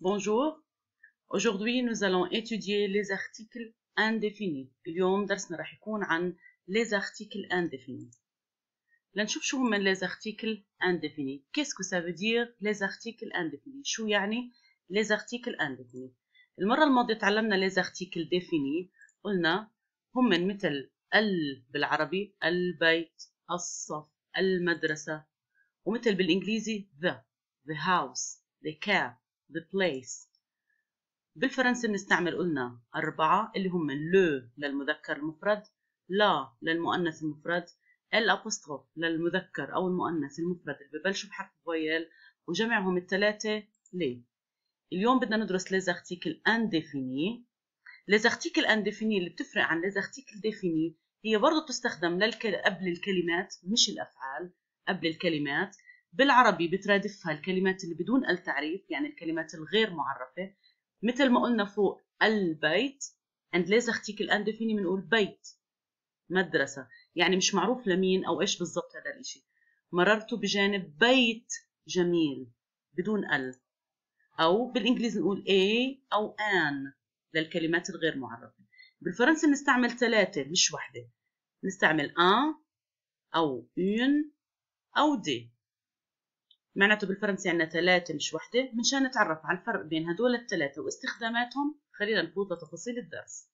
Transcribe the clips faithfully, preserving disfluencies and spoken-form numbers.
Bonjour, aujourd'hui nous allons étudier les articles indéfinis. اليوم درسنا راح يكون عن les articles indéfinis. لنشوف شو هم les articles indéfinis. Qu'est-ce que ça veut dire les articles indéfinis؟ شو يعني les articles indéfinis؟ المرة الماضية تعلمنا les articles définis، قلنا هم من مثل ال بالعربي البيت، الصف، المدرسة، ومثل بالإنجليزي the، the house، the car، the place. بالفرنسي بنستعمل قلنا أربعة اللي هم لو للمذكر المفرد، لا للمؤنث المفرد، الأبوستروف للمذكر أو المؤنث المفرد اللي ببلشوا بحرف فويل، وجمعهم الثلاثة لي. اليوم بدنا ندرس les articles indéfinis. les articles indéfinis اللي بتفرق عن les articles définis هي برضه بتستخدم للكل... قبل الكلمات، مش الأفعال، قبل الكلمات. بالعربي بترادفها الكلمات اللي بدون التعريف، يعني الكلمات الغير معرفة، مثل ما قلنا فوق البيت. عند les articles indéfinis بنقول بيت، مدرسة، يعني مش معروف لمين أو إيش بالضبط هذا الإشي. مررت بجانب بيت جميل بدون ال. أو بالإنجليزي نقول a أو an للكلمات الغير معرفة. بالفرنسي نستعمل ثلاثة مش واحدة، نستعمل un أو une أو des. معناته بالفرنسي عندنا ثلاثة مش واحدة. منشان نتعرف على الفرق بين هدول الثلاثة واستخداماتهم خلينا نفوت لتفاصيل الدرس.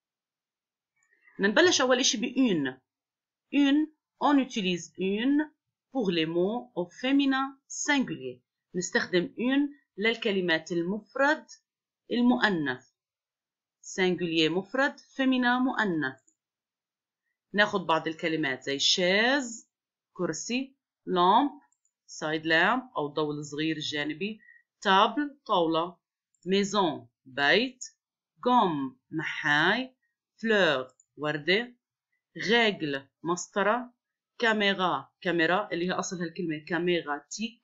نبلش أول إشي ب une. une on utilise une pour les mots au féminin singulier. نستخدم une للكلمات المفرد المؤنث. singulier مفرد، féminin مؤنث. ناخد بعض الكلمات زي chaise كرسي، lampe side lamp أو الضوء الصغير الجانبي، table طاولة، maison بيت، gomme محاي، fleur وردة، règle مسطرة، caméra كاميرا اللي هي أصلها الكلمة كاميراتيك،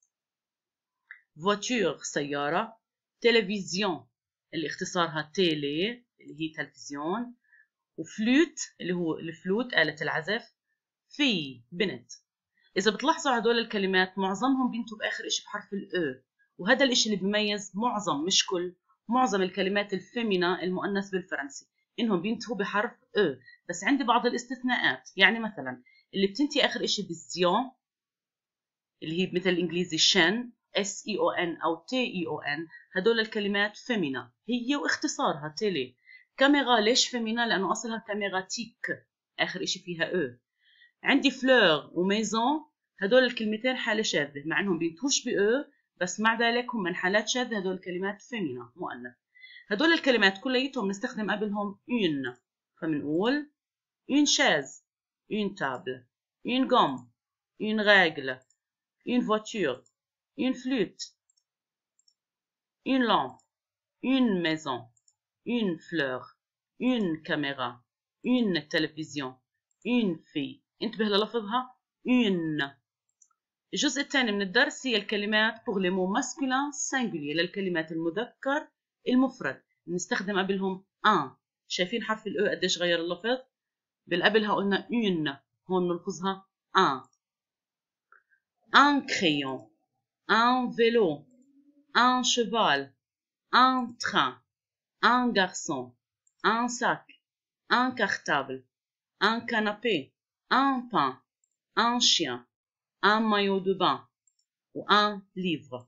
voiture سيارة، télévision اللي اختصارها تيلي اللي هي تلفزيون، وفلوت اللي هو الفلوت آلة العزف، في بنت. إذا بتلاحظوا هدول الكلمات معظمهم بينتهوا بآخر إشي بحرف الأو، وهذا الإشي اللي بيميز معظم مش كل معظم الكلمات الفيمينا المؤنث بالفرنسي إنهم بينتهوا بحرف أو. بس عندي بعض الاستثناءات، يعني مثلا اللي بتنتهي آخر إشي بالزيون اللي هي مثل الإنجليزي شن اس اي او ان أو تي اي او ان، هدول الكلمات فيمينا هي واختصارها تيلي. كاميرا ليش فيمينا؟ لأنه أصلها كاميراتيك آخر إشي فيها أو. عندي فلور وميزون هدول الكلمتين حالة شاذة مع انهم بينتهوش بأو، بس مع ذلك هم من حالات شاذة، هدول الكلمات فيمينا مؤنث. هدول الكلمات كليتهم نستخدم قبلهم une، فبنقول une chaise، une table، une gomme، une règle، une voiture، une flûte، une lampe، une maison، une fleur، une caméra، une télévision، une fille. انتبه للفظها une. الجزء الثاني من الدرس هي الكلمات pour les mots masculins singuliers للكلمات المذكر المفرد، نستخدم قبلهم un. شايفين حرف الأو قديش غير اللفظ؟ بالقبلها قلنا une، هون نلفظها un. un crayon، un vélo، un cheval، un train، un garçon، un sac، un cartable، un canapé، un pain، un chien، un maillot de bain و un livre.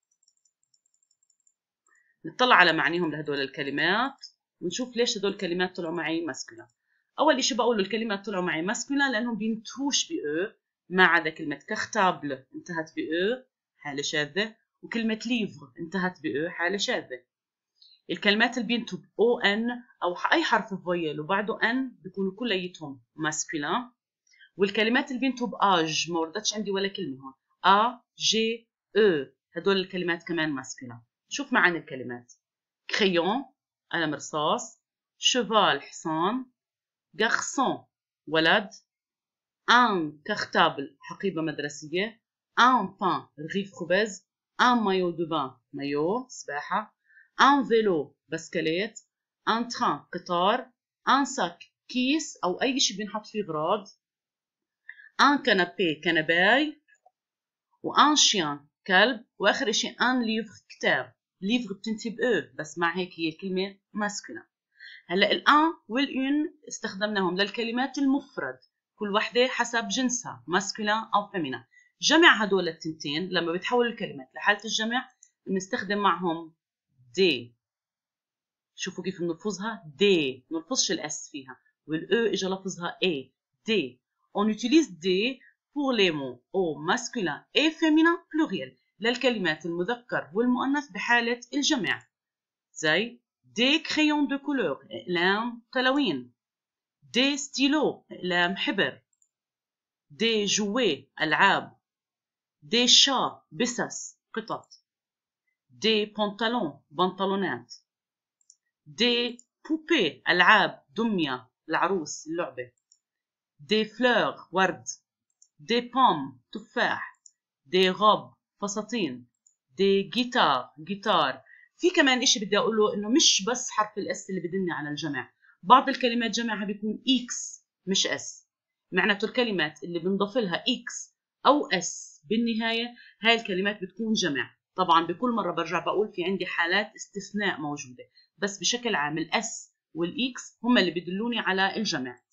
نطلع على معانيهم لهدول الكلمات ونشوف ليش هدول الكلمات طلعوا معي ماسكولا. أول إشي بقول الكلمات طلعوا معي ماسكولا لأنهم بينتهوش بأو، ما عدا كلمة كارتابل انتهت بأو حالة شاذة، وكلمة ليفر انتهت بأو حالة شاذة. الكلمات اللي بينتهوا بأو إن أو أي حرف فويل وبعده إن بيكونوا كليتهم ماسكولا. والكلمات اللي بينتهوا بآج ما وردتش عندي ولا كلمة هون، أ جي أو، هدول الكلمات كمان ماسكولا. شوف معاني الكلمات: كريون قلم رصاص، شيفال حصان، غارسون ولد، ان كارتابل حقيبة مدرسية، ان بان رغيف خبز، ان مايو دو بان مايو سباحة، ان فيلو بسكليت، ان تران قطار، ان ساك كيس أو أي شيء بينحط فيه أغراض، ان كنابي كنباي، وان شيان كلب، واخر اشي ان ليفر كتاب. ليفغ بتنتهي بأو بس مع هيك هي كلمة ماسكولين. هلا الان والأون استخدمناهم للكلمات المفرد كل وحدة حسب جنسها ماسكولين أو فيمينين. جمع هدول التنتين لما بتحول الكلمات لحالة الجمع بنستخدم معهم دي. شوفوا كيف بنلفظها دي، ما بنلفظش الاس فيها، والاو اجى لفظها اي دي. On utilise des pour les mots au masculin et féminin pluriel للكلمات المذكر والمؤنث بحالة الجمع، زي des crayons de couleur أقلام تلوين، des stylos أقلام حبر، des jouets ألعاب، des chats بسس قطط، des pantalons بنطلونات، des poupées ألعاب دمية العروس اللعبة، des fleurs ورد، des pommes تفاح، des robes فساتين، des guitares جيتار. في كمان إشي بدي أقوله إنه مش بس حرف الإس اللي بدلني على الجمع، بعض الكلمات جمعها بيكون إكس مش إس، معناته الكلمات اللي بنضاف لها إكس أو إس بالنهاية هاي الكلمات بتكون جمع. طبعا بكل مرة برجع بقول في عندي حالات استثناء موجودة، بس بشكل عام الإس والإكس هم اللي بدلوني على الجمع.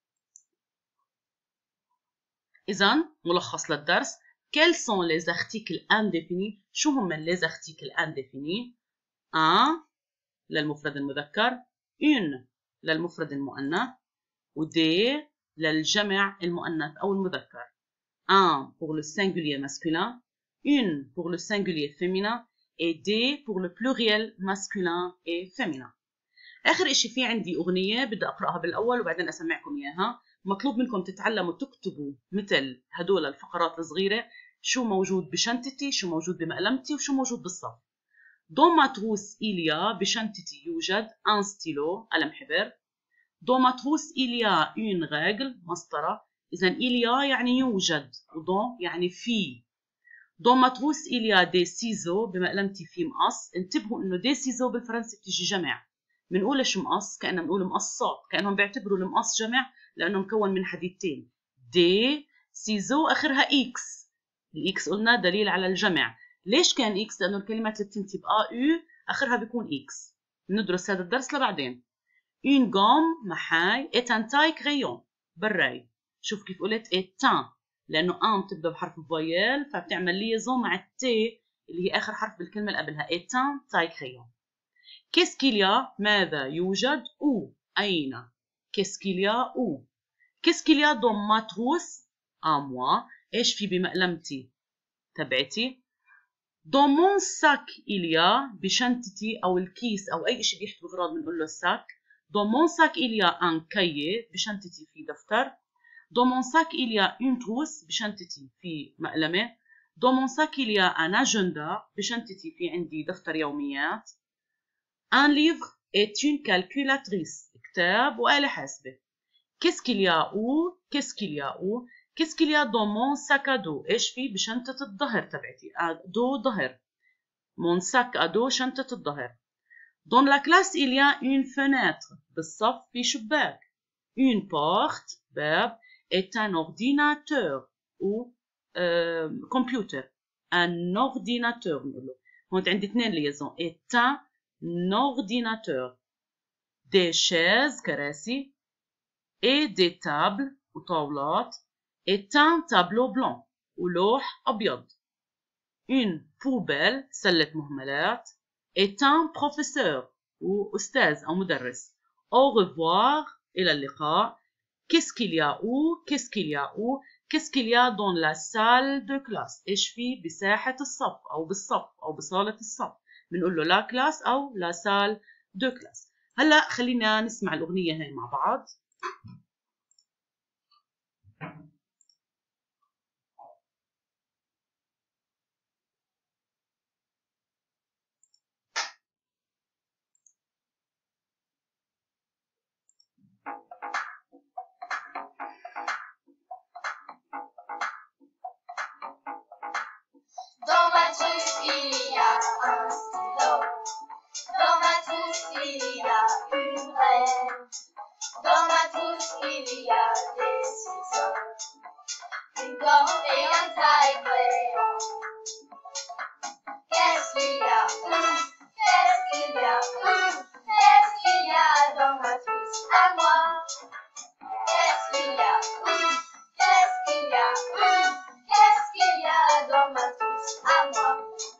إذن ملخص للدرس: quels sont les articles indéfinis؟ شو هم les articles indéfinis؟ un للمفرد المذكر، une للمفرد المؤنث، و deux للجمع المؤنث أو المذكر. un pour le singulier masculin, une pour le singulier féminin et deux pour le pluriel masculin et féminin. آخر إشي في عندي أغنية بدي أقرأها بالأول وبعدين أسمعكم إياها. مطلوب منكم تتعلموا تكتبوا مثل هدول الفقرات الصغيرة، شو موجود بشنطتي، شو موجود بمقلمتي، وشو موجود بالصف. Dans ma trousse il y a بشنطتي يوجد un stylo قلم حبر. Dans ma trousse il y a une règle مسطرة. إذا il y a يعني يوجد، و dans يعني في. Dans ma trousse il y a des ciseaux بمقلمتي في مقص. انتبهوا إنه des ciseaux بالفرنسي بتيجي جمع. منقولش مقص كأننا بنقول مقصات، كأنهم بيعتبروا المقص جمع لأنه مكون من حديدتين. دي سيزو آخرها إكس، الإكس قلنا دليل على الجمع. ليش كان إكس؟ لأنه الكلمات اللي بتنتهي بآ يو آخرها بيكون إكس. ندرس هذا الدرس لبعدين. une gomme محاي est un taille crayon براي. شوف كيف قلت étant لأنه أن تبدأ بحرف فويل فبتعمل ليزون مع التي اللي هي آخر حرف بالكلمة اللي قبلها étant taille crayon. Qu'est-ce qu'il y a؟ ماذا يوجد؟ où أين؟ Qu'est-ce qu'il y a où؟ Qu'est-ce qu'il y a dans ma trousse؟ à moi. إيش في بمقلمتي تبعتي؟ dans mon sac il y a بشنطتي أو الكيس أو أي شيء بيحتوي أغراض بنقول له sac. dans mon sac il y a un cahier بشنطتي في دفتر. dans mon sac il y a une trousse بشنطتي في مقلمة. dans mon sac il y a un agenda بشنطتي في عندي دفتر يوميات. un livre est une calculatrice كتاب وآلة حاسبة. qu'est-ce qu'il y a où؟ qu'est-ce qu'il y a où؟ qu'est-ce qu'il y a dans mon sac à dos؟ إيش في بشنطة الظهر تبعتي؟ دو ظهر. mon sac à dos شنطة الظهر. dans la classe il y a une fenêtre بالصف في شباك. une porte باب est un ordinateur ou euh, computer. un ordinateur نقوله. هون عندي اثنين ليزون est un ordinateur. des chaises كراسي et des tables وطاولات est un tableau blanc ولوح أبيض. une poubelle سلة مهملات est un professeur وأستاذ أو مدرس. au revoir إلى اللقاء. qu'est-ce qu'il y a où؟ qu'est-ce qu'il y a où؟ qu'est-ce qu'il y a dans la salle de classe؟ إيش في بساحة الصف أو بالصف أو بصالة الصف. بنقول له لا كلاس أو لا سال دو كلاس. هلا خلينا نسمع الأغنية هاي مع بعض. Dans ma trousse il y a un stylo. Dans ma trousse il y a une règle. Dans ma trousse Qu'est-ce qu'il y a? Hum, Qu'est-ce qu'il y a? Hum, Qu'est-ce qu'il y a dans ma trousse à moi?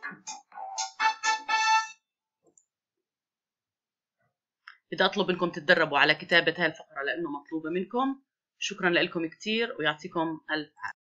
بدي أطلب منكم تتدربوا على كتابة هاي الفقرة لأنه مطلوبة منكم. شكرا لكم كتير ويعطيكم ألف عافية.